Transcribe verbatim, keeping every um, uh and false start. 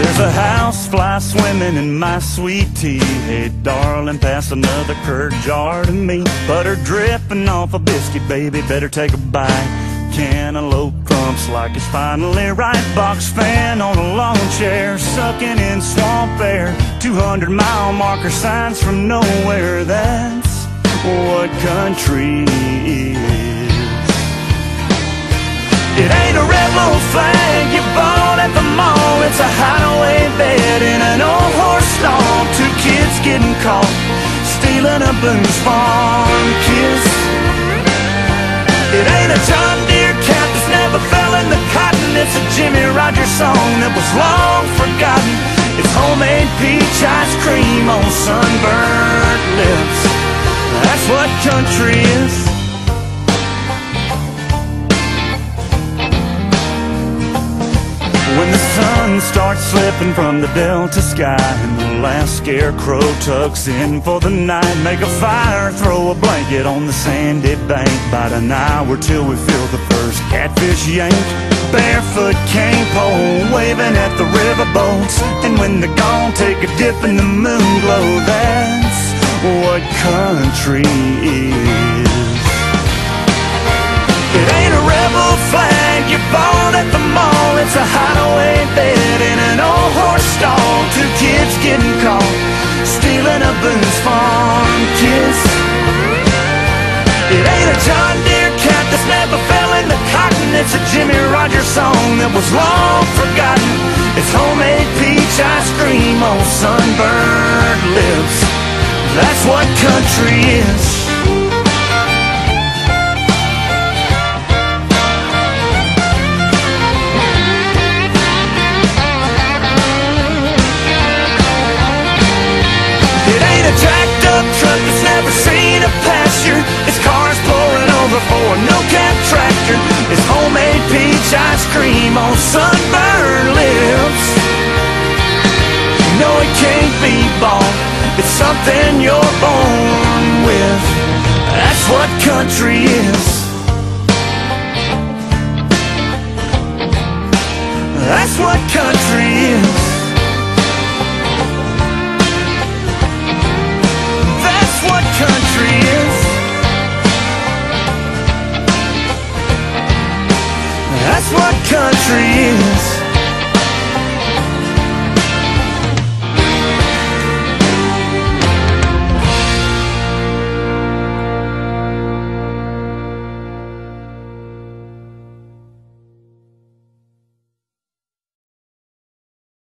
There's a housefly swimming in my sweet tea. Hey darling, pass another curd jar to me. Butter dripping off a biscuit, baby, better take a bite. Cantaloupe crumps like it's finally right. Box fan on a lawn chair, sucking in swamp air. Two hundred mile marker signs from nowhere. That's what country is. It ain't a rebel flag you bought at the mall. It's a hideaway bed in an old horse stall. Two kids getting caught stealing a Boone's Farm kiss. It ain't a John Deere cat that's never fell in the cotton. It's a Jimmy Rogers song that was long forgotten. It's homemade peach ice cream on sunburned lips. That's what country is. When the sun starts slipping from the delta sky and the last scarecrow tucks in for the night, make a fire, throw a blanket on the sandy bank. About an hour till we feel the first catfish yank. Barefoot cane pole waving at the riverboats, and when they're gone, take a dip in the moon glow. That's what country is. It ain't a rebel flag you bought at the mall. It's a hideaway bed in an old horse stall. Two kids getting caught stealing a Boone's Farm kiss. It ain't a John Deere cat that's never fell in the cotton. It's a Jimmy Rogers song that was long forgotten. It's homemade peach ice cream on sunburned lips. That's what country is. Jacked up truck that's never seen a pasture. It's cars pouring over for a no-cab tractor. It's homemade peach ice cream on sunburned lips. No, it can't be bought. It's something you're born with. That's what country is.